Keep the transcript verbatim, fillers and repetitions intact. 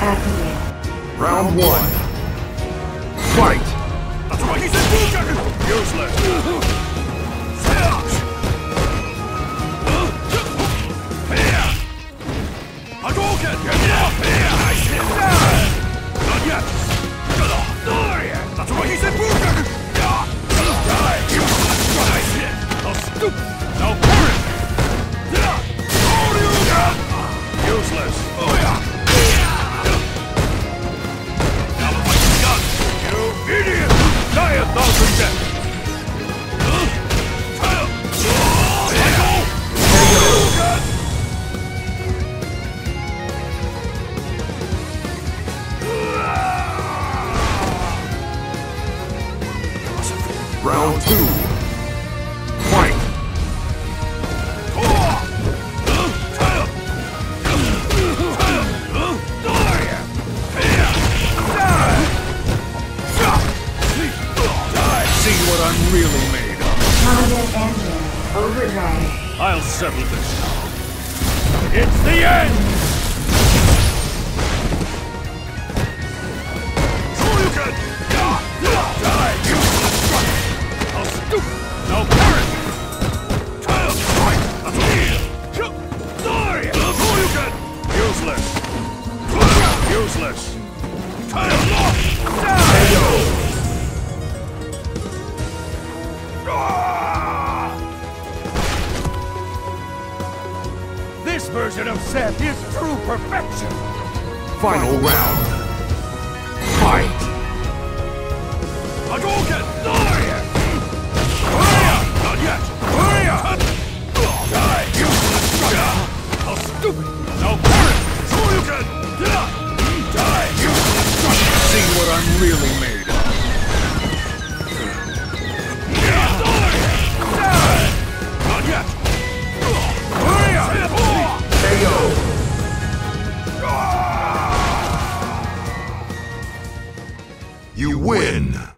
activated. Round one. Fight! That's right, he said useless! Hadouken! Not yet! That's right, he said I'll stoop! Now parry! Useless! Now the fight's begun! You idiot! Die a thousand deaths! Round two. Fight! See what I'm really made of. Combat engine overdrive. I'll settle this now. It's the end! No parry! Useless! Useless! This version of Seth is true perfection! Final round. Fight! Hadouken! Not yet! Die! How stupid! No parry! Hadouken! Die! See what I'm really made of! Not yet! K O. You win!